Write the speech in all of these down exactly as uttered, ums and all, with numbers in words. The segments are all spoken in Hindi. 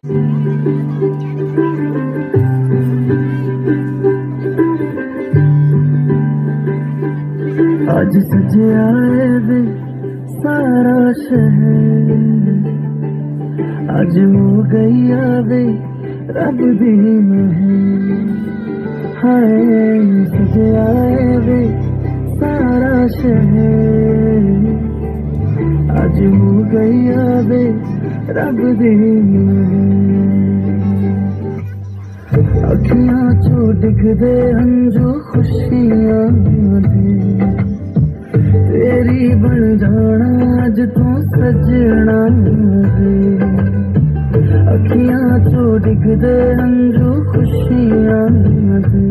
आज सजे आए वे सारा शहर, आज हो गई आवे रब दी मेहर। हाय सजे आए वे सारा शहर, आज हो गई आवे रब दी मेहर। अखियां चो डिगदे हंजू खुशियां दे, तेरी बन जाना अज तू सजना वे। अखियां चो डिगदे हंजू खुशियां दे,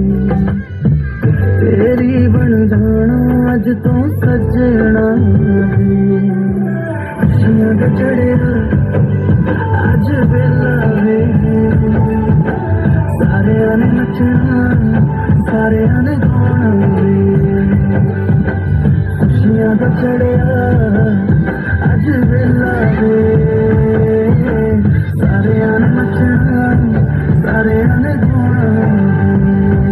तेरी बन जाना अज तू सजना वे। खुशियां दा चढ़िया अज वेला वे, सारे ने नचना सारे ने गाना वे। खुशियां दा चढ़िया अज वेला वे, सारे ने नचना सारे ने गाना वे।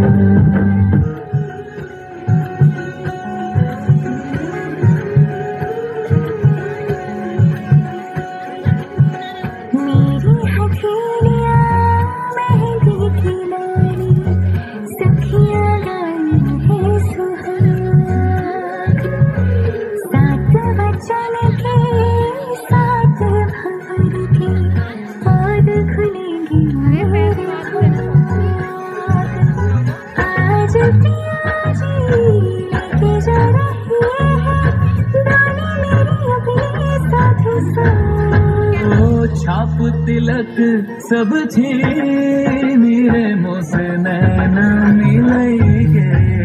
छाप तिलक सब छीन मेरे मुँह से नैना मिलेंगे।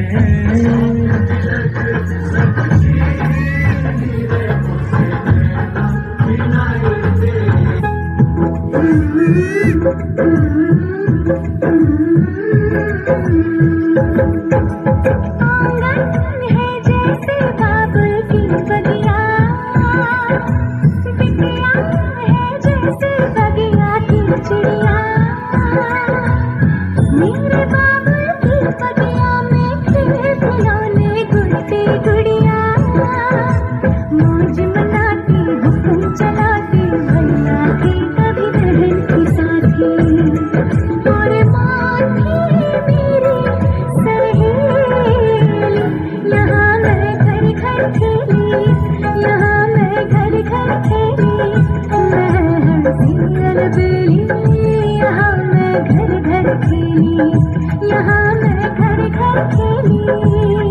यहाँ मैं घर घर खेली,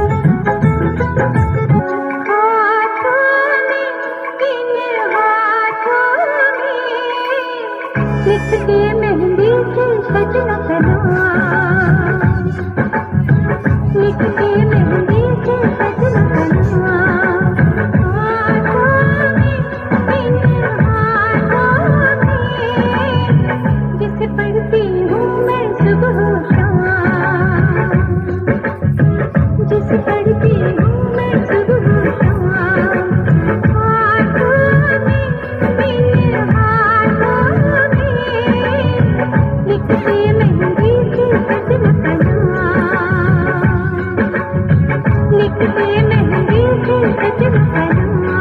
हाथों में इन हाथों में लिख के मेहंदी की सजना करा, लिख के मेहंदी की सजना करा। हाथों में इन हाथों में जिसे पढ़ती हूँ मैं सुबह शाम, जिसे पढ़ती हूँ मैं सुबह शाम। हाथों में इन हाथों में लिखते मेहंदी की सजना करा, लिखते मेहंदी की सजना करा।